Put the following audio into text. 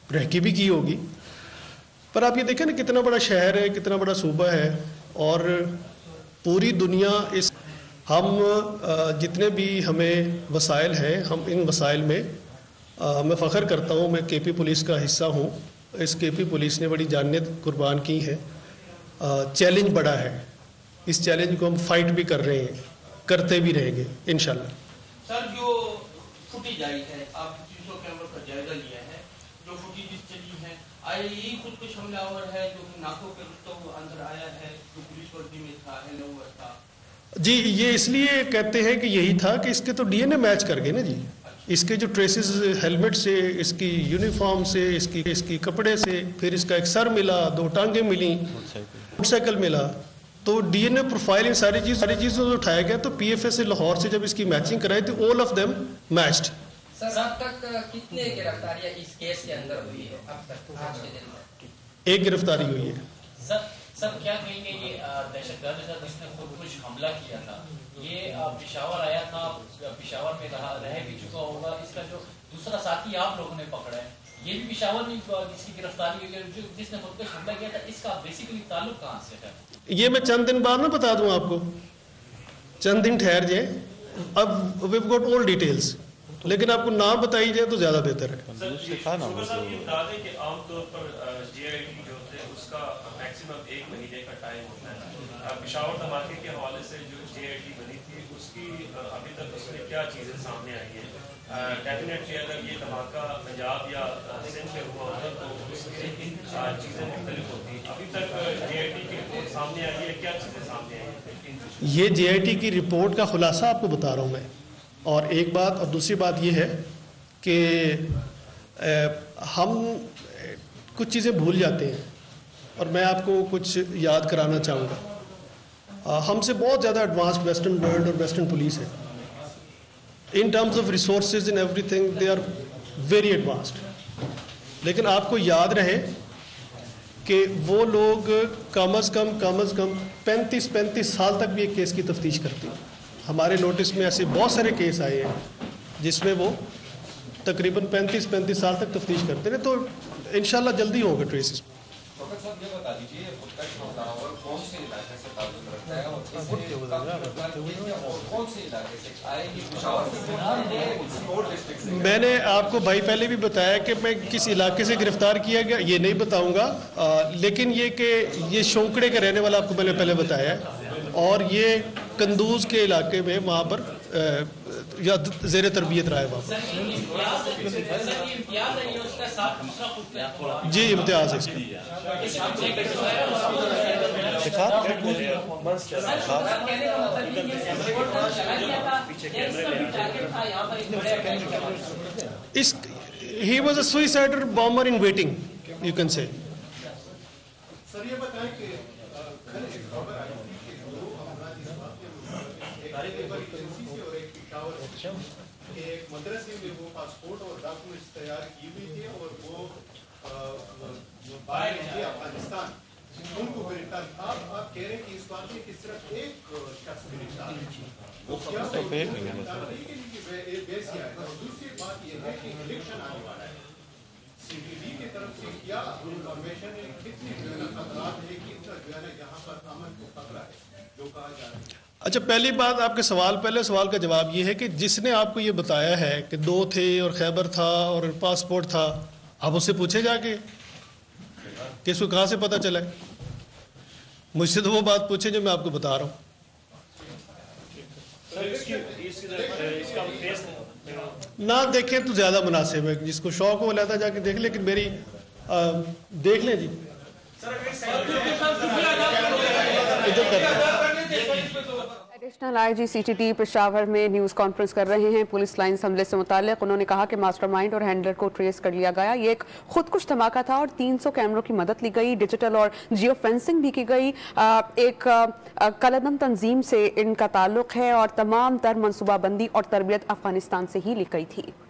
رہکی بھی کی ہوگی. پر آپ یہ دیکھیں نا کتنا بڑا شہر ہے, کتنا بڑا صوبہ ہے, اور پوری دنیا اس ہم جتنے بھی ہمیں وسائل ہیں, ہم ان وسائل میں میں فخر کرتا ہوں, میں کے پی پولیس کا حصہ ہوں. اس کے پی پولیس نے بڑی جانیں قربان کی ہیں. چیلنج بڑا ہے, اس چیلنج کو ہم فائٹ بھی کر رہے ہیں, کرتے بھی رہیں گے انشاءاللہ. سر جو فوٹیج آئی ہے, آپ 300 کیمروں کا جائزہ لیا ہے, جو فوٹیج چلی ہے, آیا یہی خودکش حملہ آور ہے جو ناکوں کے رستوں اندر آیا ہے, جو پولیس وردی میں تھا, ہینڈ اوور تھا؟ جی یہ اس لیے کہتے ہیں کہ یہی تھا کہ اس کے تو ڈی این اے میچ کر گئے نا جی. اس کے جو ٹریسز ہیلمٹ سے, اس کی یونیفارم سے, اس کی کپڑے سے, پھر اس کا ایک سر ملا, 2 ٹانگیں ملی, موٹر سائیکل ملا, تو ڈی این اے پروفائل ان ساری چیزوں سے اٹھایا گیا. تو پی ایف اے سے لاہور سے جب اس کی میچنگ کرائی تو all of them matched. Sir اب تک کتنے گرفتاریاں اس کیس کے اندر ہوئی ہے اب تک آج کے دن میں؟ 1 گرفتاری ہوئی ہے. سر کیا کہیں گے یہ دہشت گرد جس نے خودکش حملہ کیا تھا, یہ پشاور آیا تھا, پشاور میں رہ بھی چکا ہوگا, اس کا جو دوسرا ساتھی آپ لوگوں نے پکڑا ہے یہ بھی پشاور میں جس کی گرفتاری ہوئی ہے, جس نے خودکش حملہ کیا تھا, اس کا بیسیکلی تعلق کہاں سے ہے؟ یہ میں چند دن بعد نہ بتا دوں آپ کو, چند دن ٹھہر جائیں. اب ویو گوٹ آل ڈیٹیلز, لیکن آپ کو نام بتائی جائے تو زیادہ بہتر ہے. عام طور پر جی آئی ٹی جو ہوتے ہیں اس کا میکسیمم 1 مہینے کا ٹائم ہوتا ہے. پشاور دھماکے کے حوالے سے جو جی آئی ٹی بنی تھی اس کی ابھی تک اس میں کیا چیزیں سامنے آئی ہیں؟ ڈیفینیٹلی اگر یہ دھماکہ پنجاب یا سندھ میں ہوا ہوتا تو اس کی چیزیں مختلف ہوتی. ابھی تک جی آئی ٹی کی رپورٹ سامنے آئی ہے, کیا چیزیں سامنے آئی ہیں؟ یہ جے آئی ٹی کی رپورٹ کا خلاصہ آپ کو بتا رہا ہوں میں. اور ایک بات, اور دوسری بات یہ ہے کہ ہم کچھ چیزیں بھول جاتے ہیں, اور میں آپ کو کچھ یاد کرانا چاہوں گا. ہم سے بہت زیادہ ایڈوانسڈ ویسٹرن ورلڈ اور ویسٹرن پولیس ہے. In terms of resources in everything they are very advanced. لیکن آپ کو یاد رہے کہ وہ لوگ کم از کم 35 سال تک بھی ایک کیس کی تفتیش کرتے ہیں. ہمارے نوٹس میں ایسے بہت سارے کیس آئے ہیں جس میں وہ تقریباً 35 سال تک تفتیش کرتے ہیں. تو انشاءاللہ جلدی ہوگا ٹریسز. ڈاکٹر صاحب یہ بتا دیجیے خودکش حملہ آور کون سے علاقے سے تعلق رکھتا ہے اور کون سے علاقے سے آئے گی؟ میں نے آپ کو بھائی پہلے بھی بتایا کہ میں کس علاقے سے گرفتار کیا گیا یہ نہیں بتاؤں گا, لیکن یہ کہ یہ شونکڑے کا رہنے والا آپ کو میں نے پہلے بتایا ہے, اور یہ کندوز کے علاقے میں وہاں پر یا زیر تربیت رہا ہے وہاں پر. جی امتیاز ہے اس کا. He was a suicidal bomber in waiting, you can say. سر یہ بتائیں کہ ایک خبر آئی تھی کہ 2 افراد اس وقت اور ایک پشاور سے ایک مدرسے میں وہ پاسپورٹ اور ڈاکومنٹس تیار کی ہوئی تھی اور وہ باہر تھے افغانستان, ان کو گرفتار. آپ کہہ رہے ہیں کہ اس واقعے کی صرف ایک شخص گرفتار ہے, دوسری بات یہ ہے کہ الیکشن آنے والا ہے, سی ٹی وی کی طرف سے کیا انفارمیشن ہے, کتنی خطرات ہے کہ یہاں پر امن کو خطرہ ہے جو کہا جا رہا ہے؟ اچھا پہلی بات آپ کے پہلے سوال کا جواب یہ ہے کہ جس نے آپ کو یہ بتایا ہے کہ 2 تھے اور خیبر تھا اور پاسپورٹ تھا, آپ اس سے پوچھے جا کے کہ اس کو کہاں سے پتہ چلا ہے. مجھ سے تو وہ بات پوچھے جو میں آپ کو بتا رہا ہوں. نہ دیکھیں تو زیادہ مناسب ہے, جس کو شوق ہو لیتا جا کے دیکھ, لیکن میری دیکھ لیں جی. Additional I G C T D Peshawar میں نیوز کانفرنس کر رہے ہیں پولیس لائنز حملے سے متعلق. انہوں نے کہا کہ ماسٹر مائنڈ اور ہینڈلر کو ٹریس کر لیا گیا. یہ ایک خودکش دھماکہ تھا اور 300 کیمروں کی مدد لی گئی, ڈیجیٹل اور جیو فینسنگ بھی کی گئی. ایک کلدم تنظیم سے ان کا تعلق ہے اور تمام تر منصوبہ بندی اور تربیت افغانستان سے ہی لی گئی تھی.